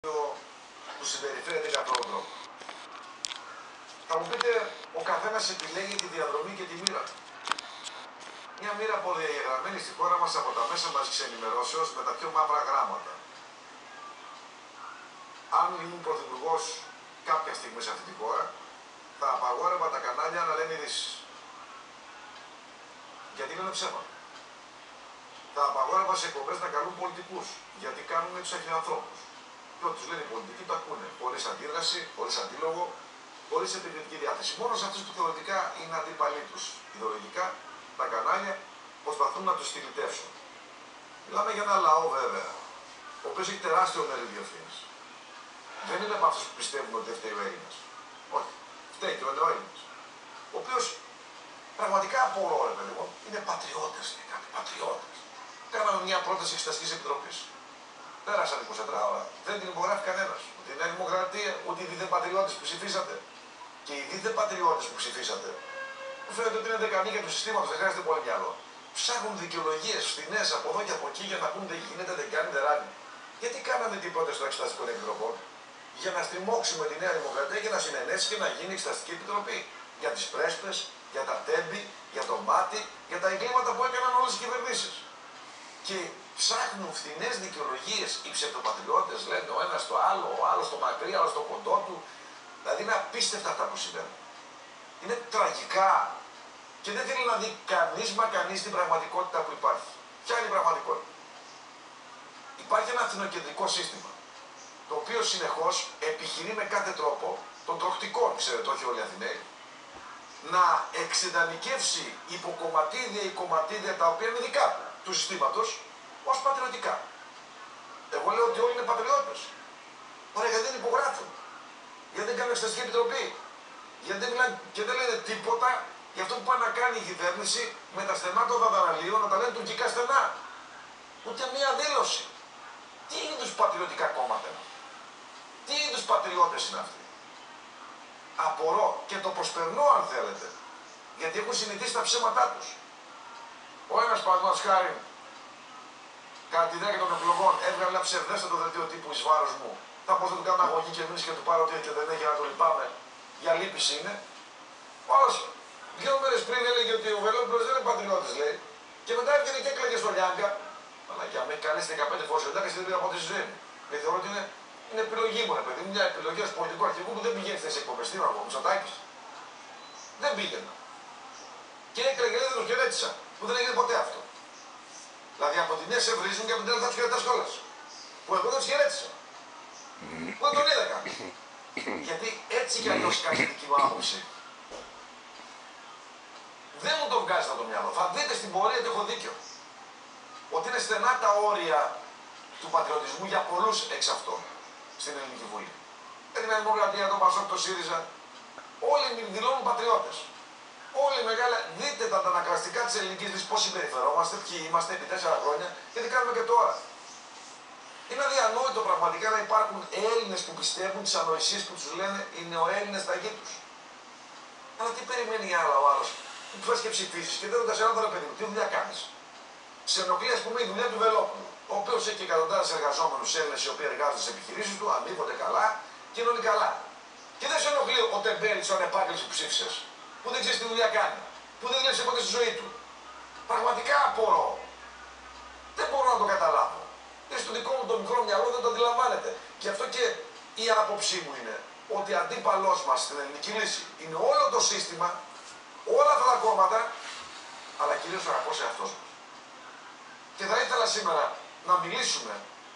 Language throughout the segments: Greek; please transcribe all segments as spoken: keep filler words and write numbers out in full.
που συμπεριφέρεται κατά αυτόν τον τρόπο. Θα μου πείτε, ο καθένας επιλέγει τη διαδρομή και τη μοίρα του. Μια μοίρα αποδιαγραμμένη στη χώρα μας από τα μέσα μαζικής ενημερώσεως με τα πιο μαύρα γράμματα. Αν ήμουν πρωθυπουργός κάποια στιγμή σε αυτή τη χώρα, θα απαγόρευα τα κανάλια να λένε ειδήσεις. Γιατί λένε ψέματα. Θα απαγόρευα σε εκπομπές να καλούν πολιτικούς, γιατί κάνουν τους αχιοανθρώπους. Και ό,τι τους λένε οι πολιτικοί το ακούνε, χωρίς αντίδραση, χωρίς αντίλογο, χωρίς επικριτική διάθεση. Μόνο σε αυτούς που θεωρητικά είναι αντίπαλοι τους ιδεολογικά, τα κανάλια προσπαθούν να τους στυλιτεύσουν. Μιλάμε για ένα λαό βέβαια, ο οποίος έχει τεράστιο μερίδιο ευθύνης. Δεν είναι από αυτούς που πιστεύουν ότι δεν φταίει ο Έλληνας. Όχι, φταίει και ο Έλληνας. Ο οποίος πραγματικά απορώ, ρε παιδί μου, είναι πατριώτες, είναι κάποιοι πατριώτες. Κάναμε μια πρόταση εξεταστικής επιτροπής. Πέρασαν είκοσι τέσσερις ώρα. Δεν την υπογράφει κανένας. Ούτε η Νέα Δημοκρατία, ούτε οι δίθεν πατριώτες που ψηφίσατε. Και οι δίθεν πατριώτες που ψηφίσατε, που φαίνεται ότι είναι δεκανίκια του συστήματος, δεν χρειάζεται πολύ μυαλό. Ψάχνουν δικαιολογίες φθηνές από εδώ και από εκεί για να πούν δεν γίνεται, δεν κάνει, δεν ράνει. Γιατί κάναμε την πρόταση των εξεταστικών επιτροπών? Για να στριμώξουμε τη Νέα Δημοκρατία και να συνενέσει και να γίνει εξεταστική επιτροπή. Για τις πρέσπες, για τα τέμπη, για το μάτι, για τα εγκλήματα που έκαναν όλες οι κυβερνήσεις. Και ψάχνουν φθηνές δικαιολογίες οι ψευτοπατριώτες, λένε ο ένας το άλλο, ο άλλος το μακρύ, ο άλλος το κοντό του. Δηλαδή είναι απίστευτα αυτά που συμβαίνουν. Είναι τραγικά. Και δεν θέλει να δει κανείς μα κανείς την πραγματικότητα που υπάρχει. Ποια είναι η πραγματικότητα? Υπάρχει ένα εθνοκεντρικό σύστημα, το οποίο συνεχώς επιχειρεί με κάθε τρόπο των τροχτικών, ξέρετε, όχι όλοι οι Αθηναίοι, να εξεντανικεύσει υποκομματίδια ή κομματίδια τα οποία είναι δικά του, του συστήματος, ως πατριωτικά. Εγώ λέω ότι όλοι είναι πατριώτες. Ωραία, γιατί δεν υπογράφουν? Γιατί δεν κάνουν εξεταστική επιτροπή? Γιατί δεν μιλάνε και δεν λένε τίποτα για αυτό που πάει να κάνει η κυβέρνηση με τα στενά των δαδαναλίων, να τα λένε τουρκικά στενά. Ούτε μία δήλωση. Τι είδους πατριωτικά κόμματα είναι? Τι είδους πατριώτες είναι αυτοί? Απορώ και το προσπερνώ αν θέλετε. Γιατί έχουν συνηθίσει τα ψέματά τους. Ο ένας παραδείγματος χάρη, κατά τη διάρκεια των εκλογών, έβγαλε ένα ψευδέστατο δελτίο τύπου εις βάρος μου. Θα πω θα του κάνω αγωγή και μήνυση και του πάρω ότι και δεν έχει να το λυπάμαι. Για λύπηση είναι. Όλος δύο μέρες πριν έλεγε ότι ο Βελόπουλος δεν είναι πατριώτης, λέει. Και μετά έβγαινε και έκλαιγε στο Λιάγκα. Αλλά για με καλέσει δεκαπέντε φορές ο Λιάγκας και δεν πήρα από τη ζωή μου. Και θεωρώ ότι είναι, είναι επιλογή μου, ρε παιδί. Μια επιλογή ως πολιτικού αρχηγού που δεν πηγαίνει στις εκπομπές. Τι να πω, Μητσοτάκης. Δεν πήγαινα. Και έκλαιγε, δεν τον χαιρέτησα. Που δεν έγινε ποτέ αυτό. Δηλαδή από τη μία σε βρίζουν και από την άλλη θα τους χαιρετάς κιόλας. Που εγώ δεν τους χαιρέτησα. Που δεν τον είδα καν. Γιατί έτσι κι αλλιώς κάνει τη δική μου άποψη. Δεν μου το βγάζει από το μυαλό. Θα δείτε στην πορεία ότι έχω δίκιο. Ότι είναι στενά τα όρια του πατριωτισμού για πολλούς εξ αυτών στην Ελληνική Βουλή. Με την Δημοκρατία, τον Πασόκ, τον ΣΥΡΙΖΑ. Όλοι δηλώνουν πατριώτες. Όλοι μεγάλα. Δείτε τα αναγκαστικά της ελληνικής λύσης πώς συμπεριφερόμαστε, ποιοι είμαστε επί τέσσερα χρόνια και τι κάνουμε και τώρα. Είναι αδιανόητο πραγματικά να υπάρχουν Έλληνες που πιστεύουν τις ανοησίες που τους λένε οι νεοέλληνες στα γη τους. Αλλά τι περιμένει άλλο ο άλλος που πας και ψηφίσεις και δεν ρωτάς έναν τώρα παιδί μου, τι δουλειά κάνεις? Σε ενοχλεί, ας πούμε, η δουλειά του Βελόπουλου, ο οποίος έχει εκατοντάδες εργαζόμενους Έλληνες οι οποίοι εργάζονται σε επιχειρήσεις του, αμείβονται καλά και είναι όλοι καλά. Και δεν σε ενοχλεί ο τεμπέλης, ο ανεπάγγελτος που ψήφισες, που δεν ξέρει τι δουλειά κάνει, που δεν δούλεψε ποτέ στη ζωή του. Πραγματικά απορώ. Δεν μπορώ να το καταλάβω. Είναι στο δικό μου το μικρό μυαλό, δεν το αντιλαμβάνεται. Γι' αυτό και η άποψή μου είναι ότι αντίπαλός μας στην ελληνική λύση είναι όλο το σύστημα, όλα αυτά τα κόμματα, αλλά κυρίως ο αγαπός εαυτός μας. Και θα ήθελα σήμερα να μιλήσουμε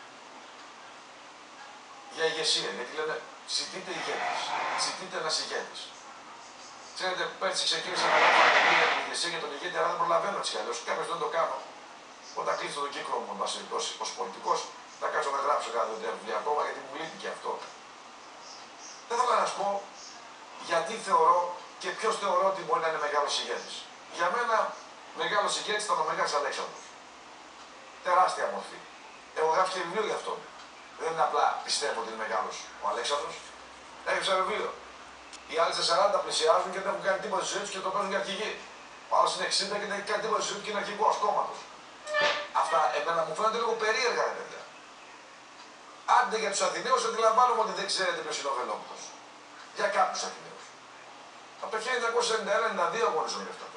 για ηγεσία, γιατί λένε ζητείτε ηγέτης, ζητείτε ένας ηγέτης. Ξέρετε, πέρσι ξεκίνησα να γράφω για την ηγεσία για τον ηγέτη, αλλά δεν προλαβαίνω έτσι κι αλλιώς. Κάποιος δεν το κάνω. Όταν κλείσω τον κύκλο μου, ως πολιτικός, θα κάτσω να γράψω κάθε βιβλίο ακόμα, γιατί μου λείπει και αυτό. Δεν θέλω να σας πω γιατί θεωρώ και ποιος θεωρώ ότι μπορεί να είναι μεγάλος ηγέτης. Για μένα, μεγάλος ηγέτης ήταν ο Μέγας Αλέξανδρος. Τεράστια μορφή. Έχω γράψει και βιβλίο γι' αυτό. Δεν είναι απλά πιστεύω ότι είναι μεγάλος ο Αλέξανδρος. Έγραψα βιβλίο. Οι άλλοι στα σαράντα πλησιάζουν και δεν έχουν κάνει τίποτα στη ζωή τους και το παίζουν για αρχηγοί. Ο άλλος είναι εξήντα και δεν έχει κάνει τίποτα στη ζωή του και είναι αρχηγός κόμματος. Αυτά εμένα μου φαίνονται λίγο περίεργα, ρε παιδιά. Άντε για τους Αθηναίους, αντιλαμβάνομαι ότι δεν ξέρετε ποιος είναι ο Βελόπουλος. Για κάποιους Αθηναίους. Από το χίλια εννιακόσια ενενήντα ένα ενενήντα δύο αγωνίζονται αυτά.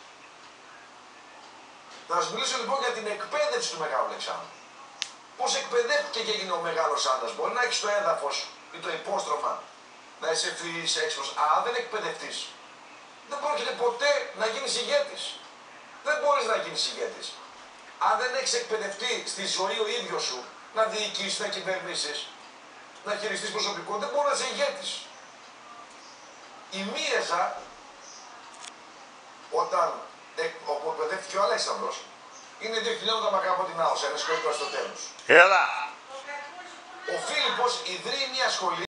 Θα σας μιλήσω λοιπόν για την εκπαίδευση του Μεγάλου Αλεξάνδρου. Πώς εκπαιδεύτηκε και έγινε ο Μεγάλος Άντρας. Μπορεί να έχεις το έδαφος ή το υπόστρωμα, να είσαι ευφυής, έξυπνος, αλλά αν δεν εκπαιδευτείς, δεν πρόκειται ποτέ να γίνεις ηγέτης. Δεν μπορείς να γίνεις ηγέτης. Αν δεν έχεις εκπαιδευτεί στη ζωή ο ίδιος σου, να διοικήσεις, να κυβερνήσεις, να χειριστείς προσωπικό, δεν μπορεί να είσαι ηγέτης. Η Μίεζα, όταν όπου εκπαιδεύτηκε ο Αλέξανδρος, είναι δύο χιλιόμετρα μακριά από την Άωσα, ένα σχολείο στο τέλος. Έλα! Ο Φίλιππος ιδρύει μια σχολή